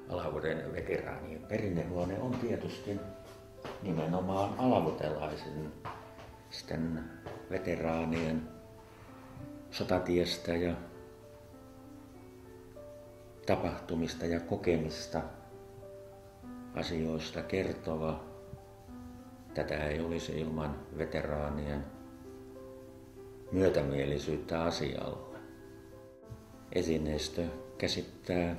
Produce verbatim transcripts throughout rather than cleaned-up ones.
Alavuuden veteraanien perinnehuone on tietysti nimenomaan alavutelaisen sitten veteraanien sotatiestä ja tapahtumista ja kokemista asioista kertova. Tätä ei olisi ilman veteraanien myötämielisyyttä asialle. Esineistö käsittää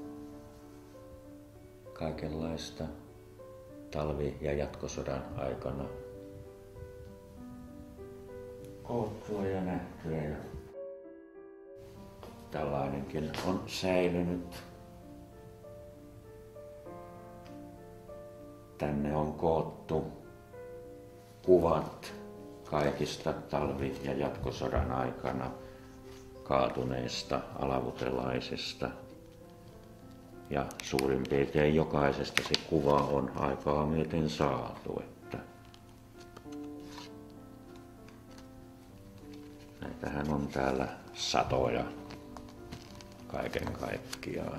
kaikenlaista talvi- ja jatkosodan aikana koottua ja nähtyä. Ja tällainenkin on säilynyt. Tänne on koottu kuvat kaikista talvi- ja jatkosodan aikana kaatuneista alavutelaisista. Ja suurin piirtein jokaisesta se kuva on aikaa myöten saatu. Että näitähän on täällä satoja kaiken kaikkiaan.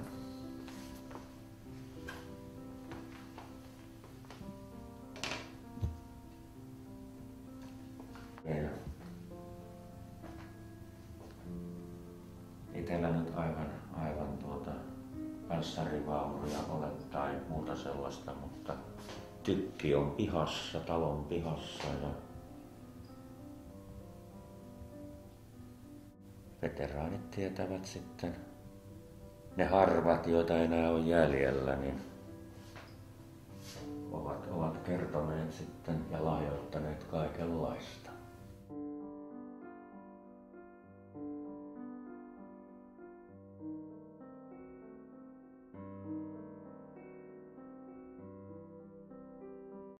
Ja itellä nyt aivan, aivan tuota panssarivaunuja ole tai muuta sellaista, mutta tykki on pihassa, talon pihassa ja veteraanit tietävät sitten, ne harvat, joita enää on jäljellä, niin ovat, ovat kertoneet sitten ja lahjoittaneet kaikenlaista.